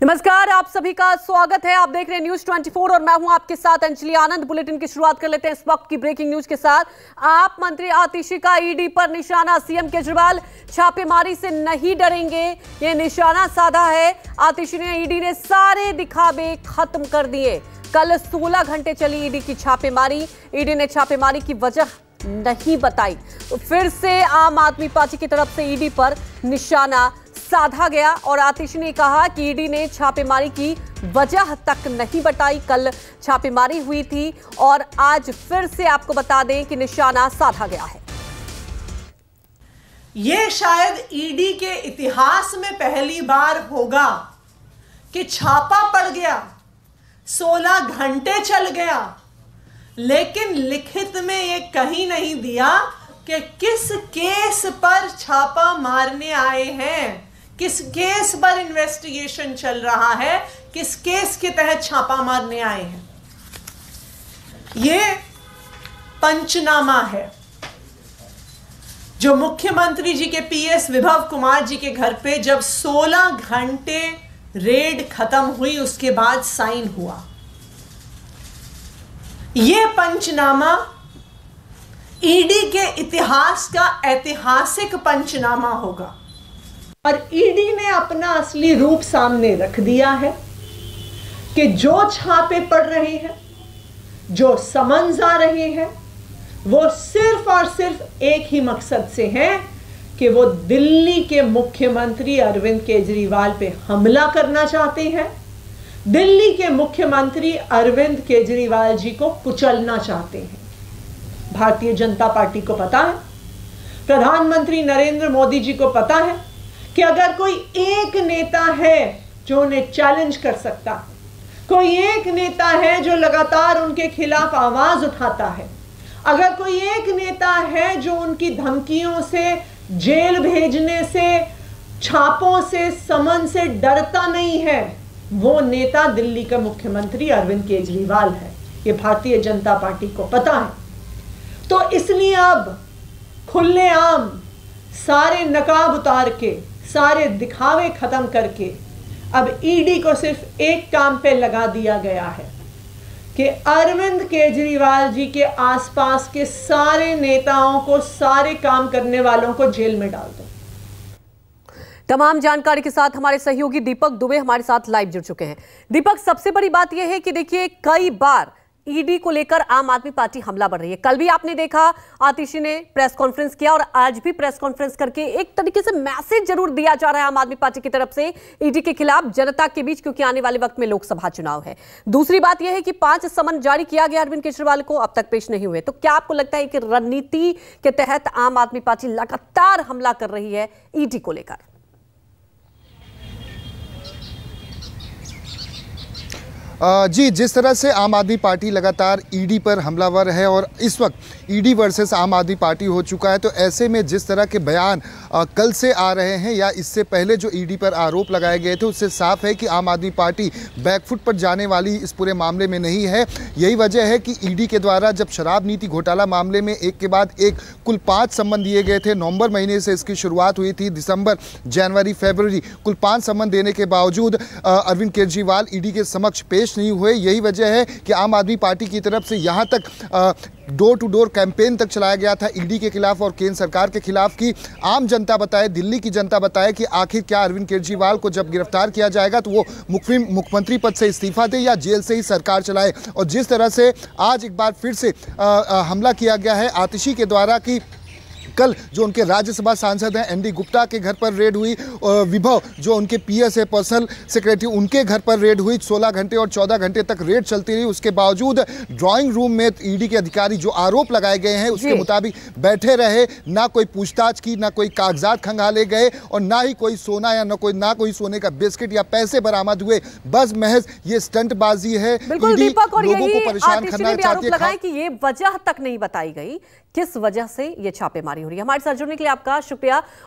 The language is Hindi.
नमस्कार, आप सभी का स्वागत है। आप देख रहे हैं न्यूज 24 और मैं हूं आपके साथ अंजलि आनंद। बुलेटिन की शुरुआत कर लेते हैं इस वक्त की ब्रेकिंग न्यूज के साथ। आप मंत्री आतिशी का ईडी पर निशाना। सीएम केजरीवाल छापेमारी से नहीं डरेंगे, ये निशाना साधा है। आतिशी ने ईडी ने सारे दिखावे खत्म कर दिए। कल 16 घंटे चली ईडी की छापेमारी। ईडी ने छापेमारी की वजह नहीं बताई, तो फिर से आम आदमी पार्टी की तरफ से ईडी पर निशाना साधा गया और आतिशी ने कहा कि ईडी ने छापेमारी की वजह तक नहीं बताई। कल छापेमारी हुई थी और आज फिर से आपको बता दें कि निशाना साधा गया है। ये शायद ईडी के इतिहास में पहली बार होगा कि छापा पड़ गया, 16 घंटे चल गया, लेकिन लिखित में ये कहीं नहीं दिया कि किस केस पर छापा मारने आए हैं, किस केस पर इन्वेस्टिगेशन चल रहा है, किस केस के तहत छापा मारने आए हैं। ये पंचनामा है जो मुख्यमंत्री जी के पीएस विभव कुमार जी के घर पे जब 16 घंटे रेड खत्म हुई उसके बाद साइन हुआ। ये पंचनामा ईडी के इतिहास का ऐतिहासिक पंचनामा होगा और ईडी ने अपना असली रूप सामने रख दिया है कि जो छापे पड़ रहे हैं, जो समन्स आ रहे हैं, वो सिर्फ और सिर्फ एक ही मकसद से हैं कि वो दिल्ली के मुख्यमंत्री अरविंद केजरीवाल पे हमला करना चाहते हैं। दिल्ली के मुख्यमंत्री अरविंद केजरीवाल जी को कुचलना चाहते हैं। भारतीय जनता पार्टी को पता है, प्रधानमंत्री नरेंद्र मोदी जी को पता है कि अगर कोई एक नेता है जो उन्हें चैलेंज कर सकता, कोई एक नेता है जो लगातार उनके खिलाफ आवाज उठाता है, अगर कोई एक नेता है जो उनकी धमकियों से, जेल भेजने से, छापों से, समन से डरता नहीं है, वो नेता दिल्ली का मुख्यमंत्री अरविंद केजरीवाल है। ये भारतीय जनता पार्टी को पता है। तो इसलिए अब खुलेआम सारे नकाब उतार के, सारे दिखावे खत्म करके अब ईडी को सिर्फ एक काम पे लगा दिया गया है कि अरविंद केजरीवाल जी के आसपास के सारे नेताओं को, सारे काम करने वालों को जेल में डाल दो। तमाम जानकारी के साथ हमारे सहयोगी दीपक दुबे हमारे साथ लाइव जुड़ चुके हैं। दीपक, सबसे बड़ी बात यह है कि देखिए कई बार ईडी को लेकर आम आदमी पार्टी हमला बढ़ रही है। कल भी आपने देखा आतिशी ने प्रेस कॉन्फ्रेंस किया और आज भी प्रेस कॉन्फ्रेंस करके एक तरीके से मैसेज जरूर दिया जा रहा है आम आदमी पार्टी की तरफ से ईडी के खिलाफ जनता के बीच, क्योंकि आने वाले वक्त में लोकसभा चुनाव है। दूसरी बात यह है कि 5 समन जारी किया गया अरविंद केजरीवाल को, अब तक पेश नहीं हुए। तो क्या आपको लगता है कि रणनीति के तहत आम आदमी पार्टी लगातार हमला कर रही है ईडी को लेकर? जी, जिस तरह से आम आदमी पार्टी लगातार ईडी पर हमलावर है और इस वक्त ईडी वर्सेस आम आदमी पार्टी हो चुका है, तो ऐसे में जिस तरह के बयान कल से आ रहे हैं या इससे पहले जो ईडी पर आरोप लगाए गए थे, उससे साफ है कि आम आदमी पार्टी बैकफुट पर जाने वाली इस पूरे मामले में नहीं है। यही वजह है कि ईडी के द्वारा जब शराब नीति घोटाला मामले में एक के बाद एक कुल 5 सम्मन दिए गए थे। नवंबर महीने से इसकी शुरुआत हुई थी, दिसंबर, जनवरी, फरवरी, कुल 5 सम्मन देने के बावजूद अरविंद केजरीवाल ईडी के समक्ष पेश नहीं हुए। यही वजह है कि आम आदमी पार्टी की तरफ से यहां तक डोर टू डोर कैंपेन तक चलाया गया था ईडी के खिलाफ और केंद्र सरकार के खिलाफ कि आम जनता बताए, दिल्ली की जनता बताए कि आखिर क्या अरविंद केजरीवाल को जब गिरफ्तार किया जाएगा तो वो मुख्यमंत्री पद से इस्तीफा दे या जेल से ही सरकार चलाए। और जिस तरह से आज एक बार फिर से हमला किया गया है आतिशी के द्वारा कि कल जो उनके राज्यसभा सांसद हैं एनडी गुप्ता के घर पर रेड हुई, विभव जो उनके पीएस है, पर्सनल सेक्रेटरी, उनके घर पर रेड हुई। 16 घंटे और 14 घंटे तक रेड चलती रही। उसके बावजूद ड्राइंग रूम में ईडी के अधिकारी जो आरोप लगाए गए हैं उसके मुताबिक बैठे रहे, ना कोई पूछताछ की, ना कोई कागजात खंगाले गए और ना ही कोई सोना या ना कोई सोने का बिस्किट या पैसे बरामद हुए। बस महज ये स्टंटबाजी है। ईडी लोगों को परेशान करना चाहती है कि ये वजह तक नहीं बताई गई किस वजह से ये छापेमारी हो रही है। हमारे साथ जुड़ने के लिए आपका शुक्रिया।